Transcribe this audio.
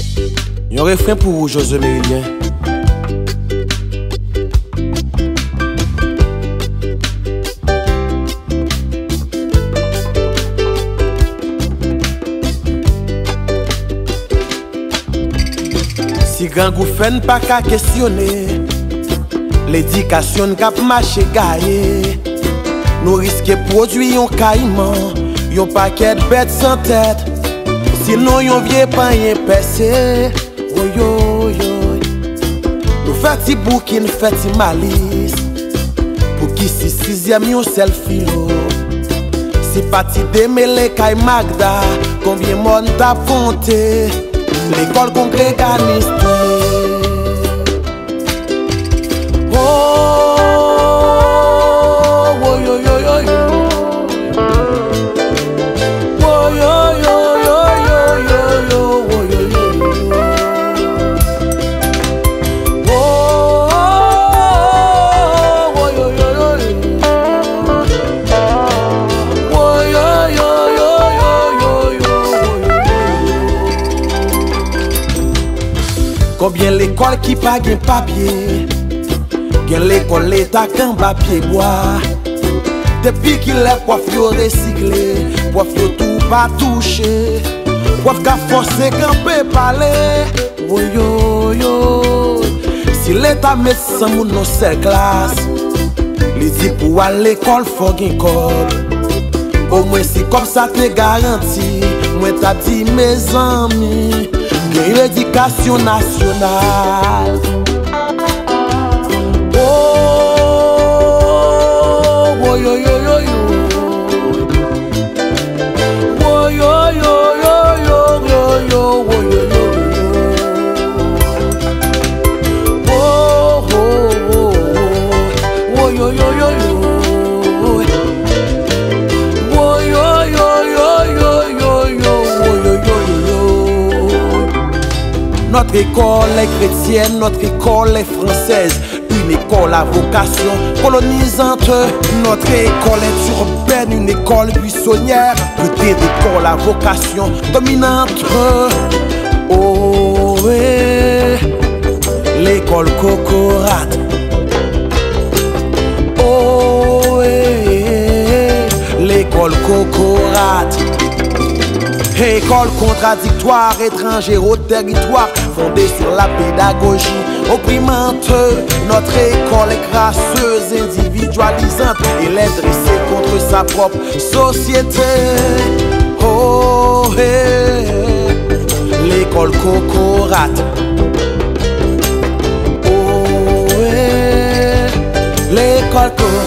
Un refrain pour vous, José Méridien. Si grand gouffren pas qu'à questionner, l'éducation cap marché gaillé, nous risquons produire un caïman, un paquet de bêtes sans tête, sinon un vieux pain percé. Oh yo yo, nous faisons bouquin, faisons malice, pour qui si sixième yon selfie lo. Si parti démêlé kay Magda, combien monde t'a fonté, l'école congréganiste. Combien l'école qui pas gain papier, gain l'école l'état qu'un papier bois. Depuis qu'il est poif yo recyclé, poif yo tout pas touché, poif qu'a forcé qu'un peut parler. Oh yo yo, si l'état met sans moun non c'est classe, li dit pour aller l'école faut gain corps. Au moins si comme ça te garanti, moi t'as dit mes amis. L'éducation nationale. Oh, oh yo yo yo yo. Oh yo yo yo yo yo yo yo yo. Oh oh oh oh yo yo yo yo. Oh yo yo yo yo yo yo yo yo. Notre école est chrétienne, notre école est française. Une école à vocation colonisante. Notre école est urbaine, une école buissonnière. Peut-être école à vocation dominante. Oh, ouais. L'école Cocorate. Oh, ouais. L'école Cocorate. École contradictoire, étrangère au territoire, fondée sur la pédagogie opprimante. Notre école est crasseuse, individualisante, elle est dressée contre sa propre société. Oh, hey, l'école Cocorate. Oh, hey, l'école Cocorate.